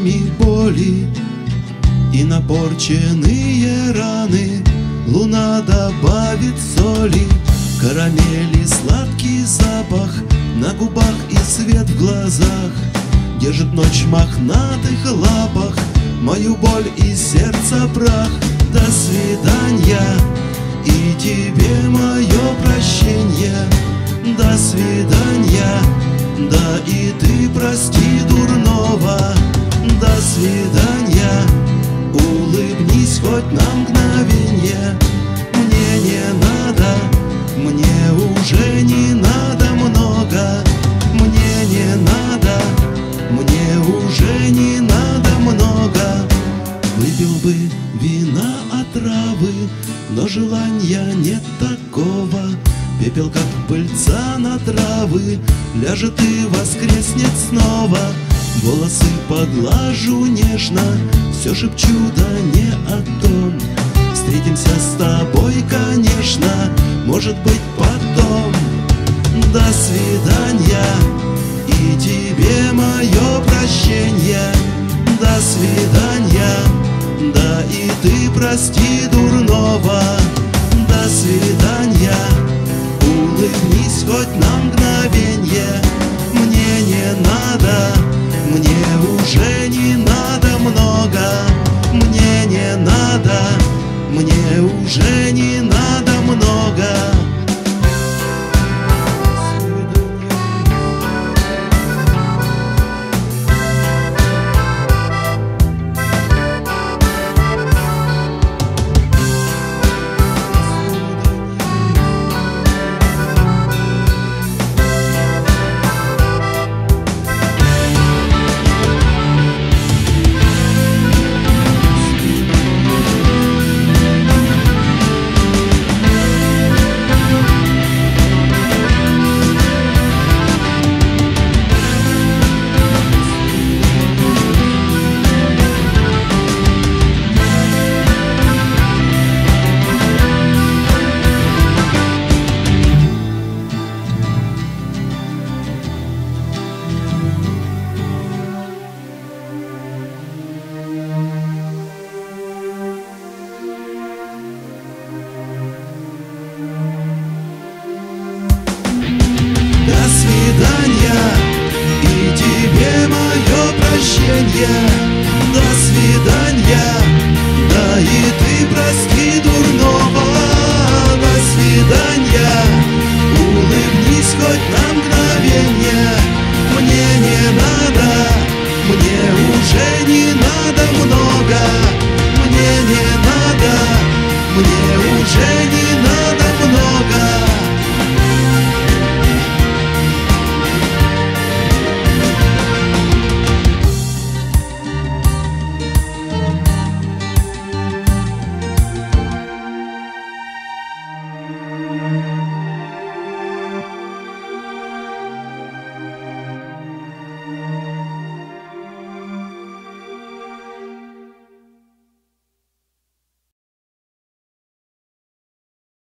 годами боли и напорченные раны. Луна добавит соли, карамели, сладкий запах на губах и свет в глазах. Держит ночь в мохнатых лапах мою боль и сердца прах. До свидания, и тебе мое прощение. До свидания, да и ты прости дурного. До свидания, улыбнись хоть на мгновенье. Мне не надо, мне уже не надо много. Мне не надо, мне уже не надо много. Выпил бы вина отравы, но желания нет такого. Пепел, как пыльца на травы, ляжет и воскреснет снова. Волосы поглажу нежно, все шепчу, да не о том. Встретимся с тобой, конечно, может быть потом. До свидания, и тебе мое прощение. До свидания, да и ты прости дурного. До свидания, улыбнись хоть на мгновенье. Мне не надо, мне уже не надо много. Мне не надо, мне уже не надо много. До свидания, и тебе мое прощение. До свидания, да и ты прости дурного. До свидания, улыбнись хоть на мгновенье. Мне не надо, мне уже не надо много. Мне не надо, мне уже не